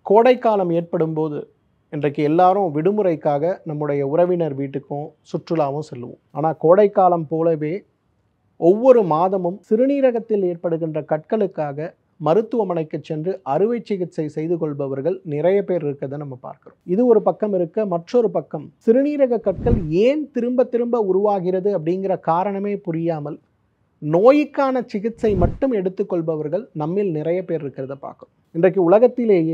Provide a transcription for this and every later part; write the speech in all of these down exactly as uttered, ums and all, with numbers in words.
கோடைக்காலம் ஏற்படும்போது இன்றைக்கு எல்லாரும் விடுமுறைக்காக நம்முடைய உறவினர் வீட்டுக்கும் சுற்றுலாவும் செல்லுவோம். ஆனால் கோடைக்காலம் போலவே ஒவ்வொரு மாதமும் சிறுநீரகத்தில் ஏற்படுகின்ற கற்களுக்காக மருத்துவமனைக்கு சென்று அறுவை சிகிச்சை செய்து கொள்பவர்கள் நிறைய பேர் இருக்கிறத நம்ம பார்க்கிறோம். இது ஒரு பக்கம் இருக்க, மற்றொரு பக்கம் சிறுநீரக கற்கள் ஏன் திரும்ப திரும்ப உருவாகிறது அப்படிங்கிற காரணமே புரியாமல் நோய்க்கான சிகிச்சை மட்டும் எடுத்துக்கொள்பவர்கள் நம்மில் நிறைய பேர் இருக்கிறத பார்க்கிறோம். இன்றைக்கு உலகத்திலேயே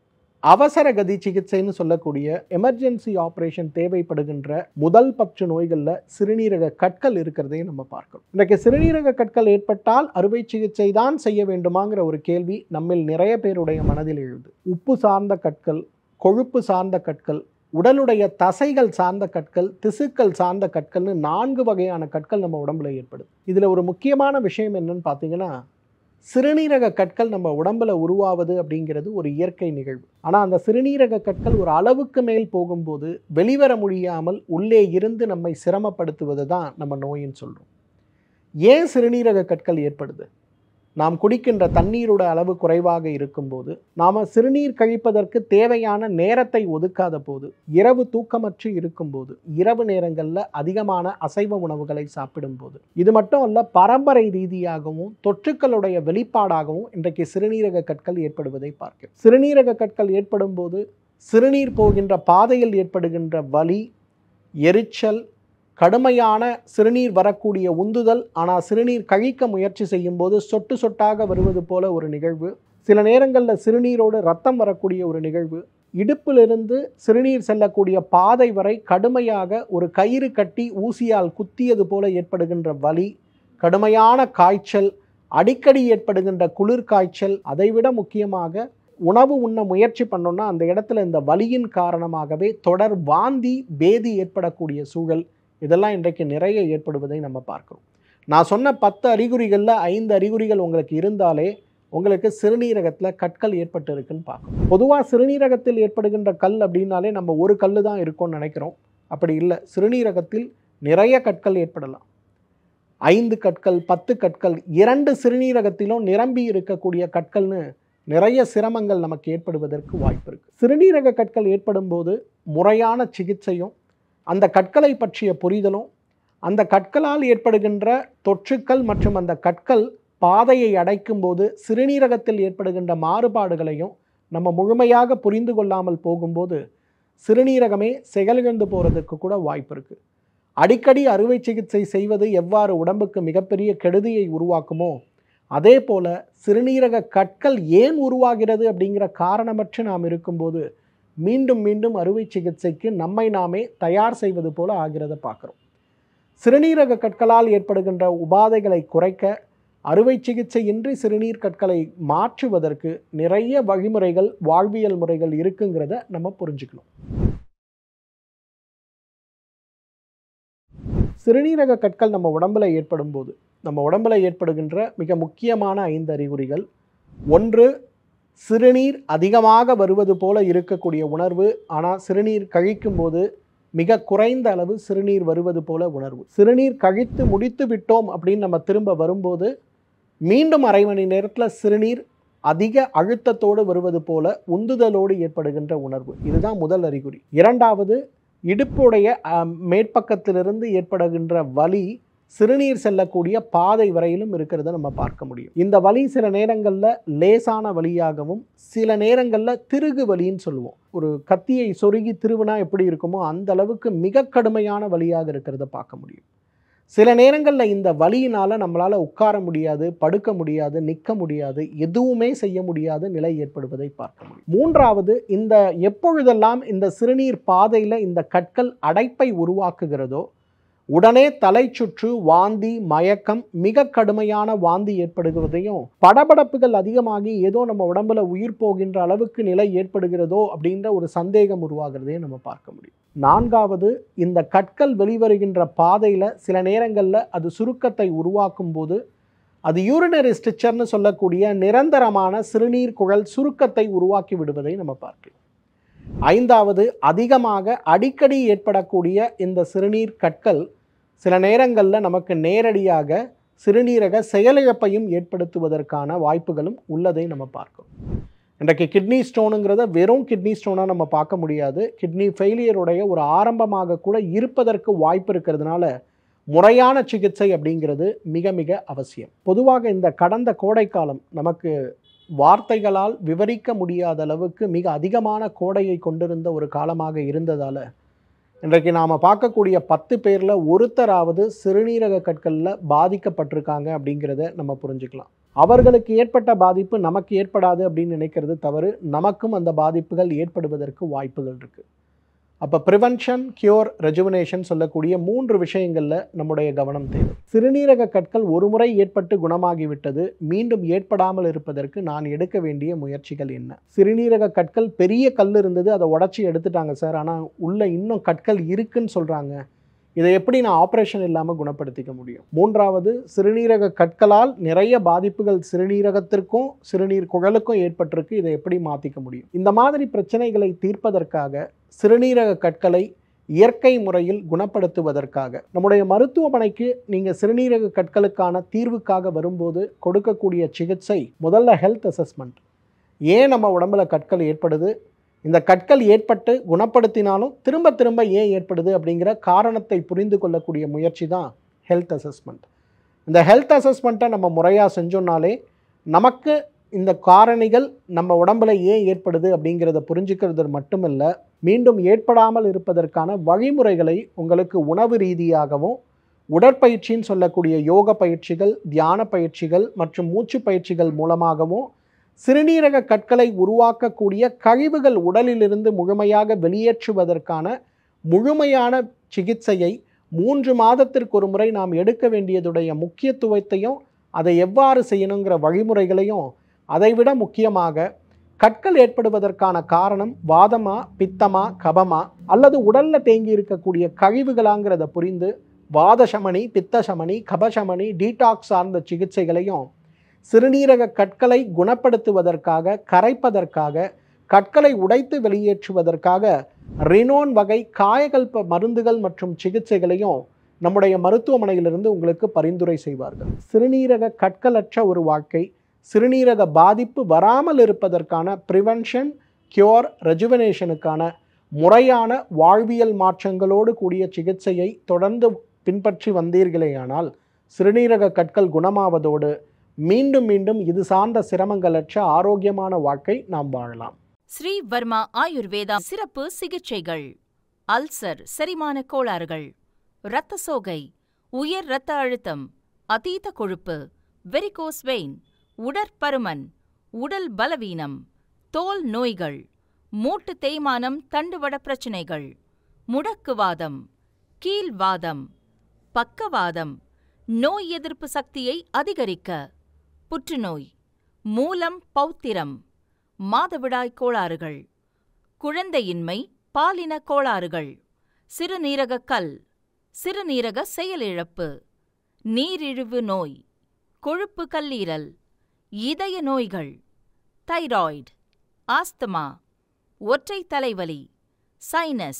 அவசர கதி சிகிச்சைன்னு சொல்லக்கூடிய எமர்ஜென்சி ஆப்ரேஷன் தேவைப்படுகின்ற முதல் பத்து நோய்களில் சிறுநீரக கற்கள் இருக்கிறதே நம்ம பார்க்கிறோம். இன்றைக்கு சிறுநீரக கற்கள் ஏற்பட்டால் அறுவை சிகிச்சை தான் செய்ய வேண்டுமாங்கிற ஒரு கேள்வி நம்மில் நிறைய பேருடைய மனதில் எழுது. உப்பு சார்ந்த கற்கள், கொழுப்பு சார்ந்த கற்கள், உடலுடைய தசைகள் சார்ந்த கற்கள், திசுக்கள் சார்ந்த கற்கள்னு நான்கு வகையான கற்கள் நம்ம உடம்புல ஏற்படுது. இதில் ஒரு முக்கியமான விஷயம் என்னன்னு பார்த்தீங்கன்னா, சிறுநீரக கற்கள் நம்ம உடம்புல உருவாவது அப்படிங்கிறது ஒரு இயற்கை நிகழ்வு. ஆனால் அந்த சிறுநீரக கற்கள் ஒரு அளவுக்கு மேல் போகும்போது வெளிவர முடியாமல் உள்ளே இருந்து நம்மை சிரமப்படுத்துவது தான் நம்ம நோயின்னு சொல்கிறோம். ஏன் சிறுநீரக கற்கள் ஏற்படுது? நாம் குடிக்கின்ற தண்ணீரோட அளவு குறைவாக இருக்கும்போது, நாம் சிறுநீர் கழிப்பதற்கு தேவையான நேரத்தை ஒதுக்காத போது, இரவு தூக்கமற்று இருக்கும்போது, இரவு நேரங்களில் அதிகமான அசைவ உணவுகளை சாப்பிடும்போது, இது மட்டும் அல்ல, பரம்பரை ரீதியாகவும் தொற்றுக்களுடைய வெளிப்பாடாகவும் இன்றைக்கு சிறுநீரக கற்கள் ஏற்படுவதை பார்க்கிறோம். சிறுநீரக கற்கள் ஏற்படும் போது சிறுநீர் போகின்ற பாதையில் ஏற்படுகின்ற வலி, எரிச்சல், கடுமையான சிறுநீர் வரக்கூடிய உந்துதல், ஆனால் சிறுநீர் கழிக்க முயற்சி செய்யும் போது சொட்டு சொட்டாக வருவது போல ஒரு நிகழ்வு, சில நேரங்களில் சிறுநீரோடு ரத்தம் வரக்கூடிய ஒரு நிகழ்வு, இடுப்பிலிருந்து சிறுநீர் செல்லக்கூடிய பாதை வரை கடுமையாக ஒரு கயிறு கட்டி ஊசியால் குத்தியது போல ஏற்படுகின்ற வலி, கடுமையான காய்ச்சல், அடிக்கடி ஏற்படுகின்ற குளிர் காய்ச்சல், அதைவிட முக்கியமாக உணவு உண்ண முயற்சி பண்ணோன்னா அந்த இடத்துல இந்த வலியின் காரணமாகவே தொடர் வாந்தி, பேதி ஏற்படக்கூடிய சூழல், இதெல்லாம் இன்றைக்கு நிறைய ஏற்படுவதை நம்ம பார்க்கிறோம். நான் சொன்ன பத்து அறிகுறிகளில் ஐந்து அறிகுறிகள் உங்களுக்கு இருந்தாலே உங்களுக்கு சிறுநீரகத்தில் கற்கள் ஏற்பட்டு இருக்குன்னு பார்க்கணும். பொதுவாக சிறுநீரகத்தில் ஏற்படுகின்ற கல் அப்படின்னாலே நம்ம ஒரு கல் தான் இருக்கும்னு நினைக்கிறோம். அப்படி இல்லை. சிறுநீரகத்தில் நிறைய கற்கள் ஏற்படலாம். ஐந்து கற்கள், பத்து கற்கள், இரண்டு சிறுநீரகத்திலும் நிரம்பி இருக்கக்கூடிய கற்கள்னு நிறைய சிரமங்கள் நமக்கு ஏற்படுவதற்கு வாய்ப்பு இருக்குது. சிறுநீரக கற்கள் ஏற்படும் போது முறையான சிகிச்சையும், அந்த கற்களை பற்றிய புரிதலும், அந்த கற்களால் ஏற்படுகின்ற தொற்றுக்கள் மற்றும் அந்த கற்கள் பாதையை அடைக்கும் போது சிறுநீரகத்தில் ஏற்படுகின்ற மாறுபாடுகளையும் நம்ம முழுமையாக புரிந்து கொள்ளாமல் போகும்போது சிறுநீரகமே செயலிழந்து போகிறதுக்கு கூட வாய்ப்பு இருக்குது. அடிக்கடி அறுவை சிகிச்சை செய்வது எவ்வாறு உடம்புக்கு மிகப்பெரிய கெடுதியை உருவாக்குமோ, அதே போல் சிறுநீரக கற்கள் ஏன் உருவாகிறது அப்படிங்கிற காரணமற்று நாம் இருக்கும்போது மீண்டும் மீண்டும் அறுவை சிகிச்சைக்கு நம்மை நாமே தயார் செய்வது போல ஆகிறத பார்க்குறோம். சிறுநீரக கற்களால் ஏற்படுகின்ற உபாதைகளை குறைக்க அறுவை சிகிச்சை இன்றி சிறுநீர் கற்களை மாற்றுவதற்கு நிறைய வழிமுறைகள், வாழ்வியல் முறைகள் இருக்குங்கிறத நம்ம புரிஞ்சுக்கணும். சிறுநீரக கற்கள் நம்ம உடம்புல ஏற்படும் போது நம்ம உடம்புல ஏற்படுகின்ற மிக முக்கியமான ஐந்து அறிகுறிகள். ஒன்று, சிறுநீர் அதிகமாக வருவது போல இருக்கக்கூடிய உணர்வு, ஆனால் சிறுநீர் கழிக்கும் போது மிக குறைந்த அளவு சிறுநீர் வருவது போல உணர்வு. சிறுநீர் கழித்து முடித்து விட்டோம் அப்படின்னு நம்ம திரும்ப வரும்போது மீண்டும் அரை மணி நேரத்தில் சிறுநீர் அதிக அழுத்தத்தோடு வருவது போல உந்துதலோடு ஏற்படுகின்ற உணர்வு. இதுதான் முதல் அறிகுறி. இரண்டாவது, இடுப்புடைய மேற்பக்கத்திலிருந்து ஏற்படுகின்ற வலி சிறுநீர் செல்லக்கூடிய பாதை வரையிலும் இருக்கிறத நம்ம பார்க்க முடியும். இந்த வலி சில நேரங்களில் லேசான வலியாகவும், சில நேரங்களில் திருகு வலின்னு சொல்லுவோம். ஒரு கத்தியை சொருகி திருவினா எப்படி இருக்குமோ அந்த அளவுக்கு மிக கடுமையான வலியாக இருக்கிறத பார்க்க முடியும். சில நேரங்களில் இந்த வலியினால் நம்மளால் உட்கார முடியாது, படுக்க முடியாது, நிற்க முடியாது, எதுவுமே செய்ய முடியாத நிலை ஏற்படுவதை பார்க்க முடியும். மூன்றாவது, இந்த எப்பொழுதெல்லாம் இந்த சிறுநீர் பாதையில் இந்த கற்கள் அடைப்பை உருவாக்குகிறதோ உடனே தலை சுற்று, வாந்தி, மயக்கம், மிக கடுமையான வாந்தி ஏற்படுகிறதையும், படபடப்புகள் அதிகமாகி ஏதோ நம்ம உடம்புல உயிர் போகின்ற அளவுக்கு நிலை ஏற்படுகிறதோ அப்படின்ற ஒரு சந்தேகம் உருவாகிறதையும் நம்ம பார்க்க முடியும். நான்காவது, இந்த கற்கள் வெளிவருகின்ற பாதையில் சில நேரங்களில் அது சுருக்கத்தை உருவாக்கும் போது அது யூரினரி ஸ்ட்ரிச்சர்னு சொல்லக்கூடிய நிரந்தரமான சிறுநீர் குழல் சுருக்கத்தை உருவாக்கி விடுவதை நம்ம பார்க்கலாம். ஐந்தாவது, அதிகமாக அடிக்கடி ஏற்படக்கூடிய இந்த சிறுநீர் கற்கள் சில நேரங்களில் நமக்கு நேரடியாக சிறுநீரக செயலிழப்பையும் ஏற்படுத்துவதற்கான வாய்ப்புகளும் உள்ளதை நம்ம பார்க்கிறோம். இன்றைக்கு கிட்னி ஸ்டோனுங்கிறத வெறும் கிட்னி ஸ்டோனாக நம்ம பார்க்க முடியாது. கிட்னி ஃபெயிலியருடைய ஒரு ஆரம்பமாக கூட இருப்பதற்கு வாய்ப்பு இருக்கிறதுனால முறையான சிகிச்சை அப்படிங்கிறது மிக மிக அவசியம். பொதுவாக இந்த கடந்த கோடைக்காலம் நமக்கு வார்த்தைகளால் விவரிக்க முடியாத அளவுக்கு மிக அதிகமான கோடையை கொண்டிருந்த ஒரு காலமாக இருந்ததால் இன்றைக்கு நாம் பார்க்கக்கூடிய பத்து பேரில் ஒருத்தராவது சிறுநீரக கற்களில் பாதிக்கப்பட்டிருக்காங்க அப்படிங்கிறத நம்ம புரிஞ்சுக்கலாம். அவர்களுக்கு ஏற்பட்ட பாதிப்பு நமக்கு ஏற்படாது அப்படின்னு நினைக்கிறது தவறு. நமக்கும் அந்த பாதிப்புகள் ஏற்படுவதற்கு வாய்ப்புகள் இருக்குது. அப்போ ப்ரிவென்ஷன், கியூர், ரெஜுவனேஷன் சொல்லக்கூடிய மூன்று விஷயங்களில் நம்முடைய கவனம் தேவை. சிறுநீரக கற்கள் ஒரு முறை ஏற்பட்டு குணமாகிவிட்டது, மீண்டும் ஏற்படாமல் இருப்பதற்கு நான் எடுக்க வேண்டிய முயற்சிகள் என்ன? சிறுநீரக கற்கள் பெரிய கல் இருந்தது, அதை உடச்சி எடுத்துட்டாங்க சார், ஆனால் உள்ள இன்னும் கற்கள் இருக்குன்னு சொல்கிறாங்க. இதை எப்படி நான் ஆப்ரேஷன் இல்லாமல் குணப்படுத்திக்க முடியும்? மூன்றாவது, சிறுநீரக கற்களால் நிறைய பாதிப்புகள் சிறுநீரகத்திற்கும் சிறுநீர் குழலுக்கும் ஏற்பட்டிருக்கு. இதை எப்படி மாற்றிக்க முடியும்? இந்த மாதிரி பிரச்சனைகளை தீர்ப்பதற்காக, சிறுநீரக கற்களை இயற்கை முறையில் குணப்படுத்துவதற்காக நம்முடைய மருத்துவமனைக்கு நீங்கள் சிறுநீரக கற்களுக்கான தீர்வுக்காக வரும்போது கொடுக்கக்கூடிய சிகிச்சை முதல்ல ஹெல்த் அசஸ்மெண்ட். ஏன் நம்ம உடம்புல கற்கள் ஏற்படுது, இந்த கற்கள் ஏற்பட்டு குணப்படுத்தினாலும் திரும்ப திரும்ப ஏன் ஏற்படுது அப்படிங்கிற காரணத்தை புரிந்து கொள்ளக்கூடிய முயற்சி தான் ஹெல்த் அசஸ்மெண்ட். இந்த ஹெல்த் அசஸ்மெண்ட்டை நம்ம முறையாக செஞ்சோம்னாலே நமக்கு இந்த காரணிகள் நம்ம உடம்புல ஏன் ஏற்படுது அப்படிங்கிறத புரிஞ்சுக்கிறது மட்டுமில்ல, மீண்டும் ஏற்படாமல் இருப்பதற்கான வழிமுறைகளை உங்களுக்கு உணவு ரீதியாகவும், உடற்பயிற்சின்னு சொல்லக்கூடிய யோக பயிற்சிகள், தியான பயிற்சிகள் மற்றும் மூச்சு பயிற்சிகள் மூலமாகவும் சிறுநீரக கற்களை உருவாக்கக்கூடிய கழிவுகள் உடலிலிருந்து முழுமையாக வெளியேற்றுவதற்கான முழுமையான சிகிச்சையை மூன்று மாதத்திற்கு ஒரு முறை நாம் எடுக்க வேண்டியதுடைய முக்கியத்துவத்தையும், அதை எவ்வாறு செய்யணுங்கிற வழிமுறைகளையும், அதைவிட முக்கியமாக கற்கள் ஏற்படுவதற்கான காரணம் வாதமா, பித்தமா, கபமா அல்லது உடலில் தேங்கி இருக்கக்கூடிய கழிவுகளாங்கிறத புரிந்து வாதசமனி, பித்தசமனி, கபசமனி, டீடாக்ஸ் சார்ந்த சிகிச்சைகளையும், சிறுநீரக கற்களை குணப்படுத்துவதற்காக, கரைப்பதற்காக, கற்களை உடைத்து வெளியேற்றுவதற்காக ரினோன் வகை காயகல்ப மருந்துகள் மற்றும் சிகிச்சைகளையும் நம்முடைய மருத்துவமனையிலிருந்து உங்களுக்கு பரிந்துரை செய்வார்கள். சிறுநீரக கற்களற்ற ஒரு வாழ்க்கை, சிறுநீரக பாதிப்பு வராமல் இருப்பதற்கான ப்ரிவென்ஷன், கியூர், ரெஜுவனேஷனுக்கான முறையான வாழ்வியல் மாற்றங்களோடு கூடிய சிகிச்சையை தொடர்ந்து பின்பற்றி வந்தீர்களேயானால் சிறுநீரக கற்கள் குணமாவதோடு மீண்டும் மீண்டும் இது சார்ந்த சிரமங்களற்ற ஆரோக்கியமான வாழ்க்கை நாம் வாழலாம். ஸ்ரீ வர்மா ஆயுர்வேதா சிறப்பு சிகிச்சைகள். அல்சர், செரிமான கோளாறுகள், இரத்த சோகை, உயர் இரத்த அழுத்தம், அதீத கொழுப்பு, வெரிகோஸ் வெயின், உடற்பருமன், உடல் பலவீனம், தோல் நோய்கள், மூட்டு தேய்மானம், தண்டுவட பிரச்சினைகள், முடக்குவாதம், கீல்வாதம், பக்கவாதம், நோய் எதிர்ப்பு சக்தியை அதிகரிக்க, புற்றுநோய், மூலம் பௌத்திரம், மாதவிடாய் கோளாறுகள், குழந்தையின்மை, பாலின கோளாறுகள், சிறுநீரக கல், சிறுநீரக செயலிழப்பு, நீரிழிவு நோய், கொழுப்பு கல்லீரல், இதய நோய்கள், தைராய்டு, ஆஸ்துமா, ஒற்றை தலைவலி, சைனஸ்,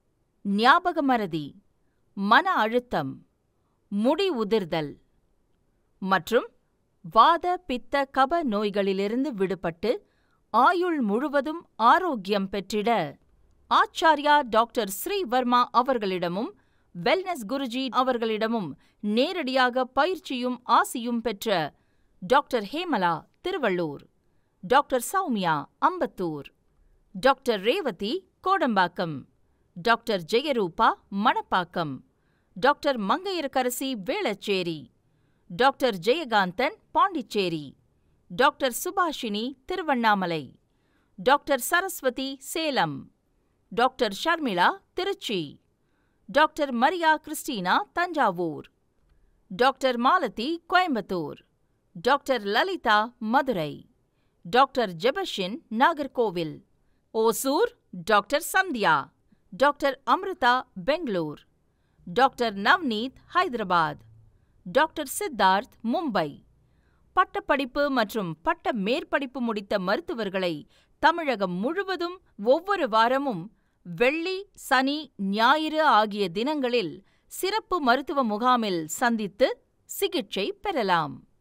ஞாபக மறதி, மன அழுத்தம், முடி உதிர்தல் மற்றும் வாத பித்த கப நோய்களிலிருந்து விடுபட்டு ஆயுள் முழுவதும் ஆரோக்கியம் பெற்றிட ஆச்சார்யா டாக்டர் ஸ்ரீ வர்மா அவர்களிடமும் வெல்னஸ் குருஜி அவர்களிடமும் நேரடியாக பயிற்சியும் ஆசியும் பெற்ற doctor Hemala Thiruvallur, doctor Soumya Ambattur, doctor Revathi Kodambakkam, doctor Jayarooba Manappakkam, doctor Mangaiyarkarasi Velachery, doctor Jayakanthan Pondicherry, doctor Subhashini Tiruvannamalai, doctor Saraswathi Salem, doctor Sharmila Trichy, doctor Maria Christina Thanjavur, doctor Malathi Coimbatore, doctor Lalitha Madurai, doctor Jebashin Nagercoil, Hosur doctor Sandhya, doctor Amrutha Bengaluru, doctor Navneet Hyderabad, doctor Siddharth Mumbai. பட்டப்படிப்பு மற்றும் பட்ட மேற்படிப்பு முடித்த மருத்துவர்களை தமிழகம் முழுவதும் ஒவ்வொரு வாரமும் வெள்ளி, சனி, ஞாயிறு ஆகிய தினங்களில் சிறப்பு மருத்துவ முகாமில் சந்தித்து சிகிச்சை பெறலாம்.